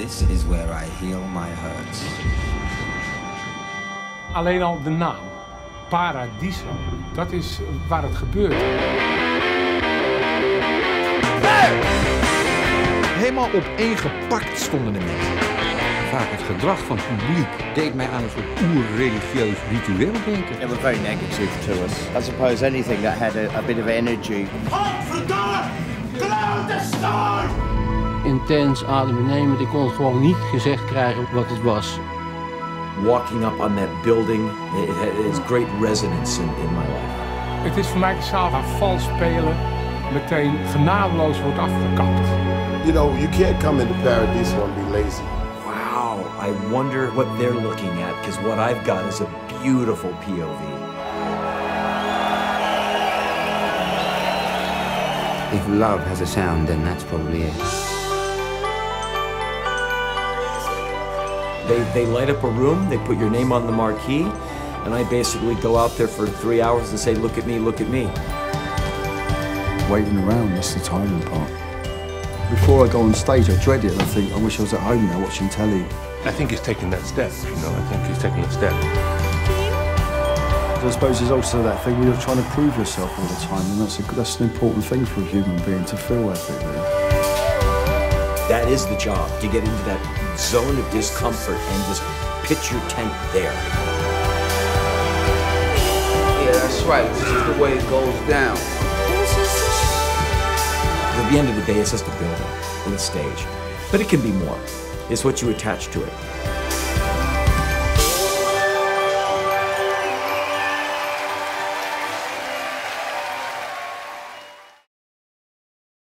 This is where I heal my hurts. Alleen al de naam, Paradiso, dat is waar het gebeurt. Helemaal opeengepakt stonden de mensen. Vaak het gedrag van het publiek deed mij aan een soort oer-religieus ritueel denken. They were very negative to us. I suppose anything that had a bit of energy. Intens adembenemend. Ik kon het gewoon niet gezegd krijgen wat het was. Walking up on that building, it has great resonance in my life. Het is voor mij de zaal waar vals spelen meteen genadeloos wordt afgekapt. You know, you can't come into Paradiso and be lazy. Wow, I wonder what they're looking at, because what I've got is a beautiful POV. If love has a sound, then that's probably it. They light up a room, they put your name on the marquee, and I basically go out there for 3 hours and say, look at me, look at me. Waiting around, that's the tiring part. Before I go on stage, I dread it and I think, I wish I was at home now watching telly. I think he's taking that step, you know, I think he's taking a step. I suppose there's also that thing where you're trying to prove yourself all the time, and that's an important thing for a human being to feel, I think. That is the job, to get into that zone of discomfort and just pitch your tent there. Yeah, that's right. This is the way it goes down. At the end of the day, it's just a building and a stage. But it can be more. It's what you attach to it.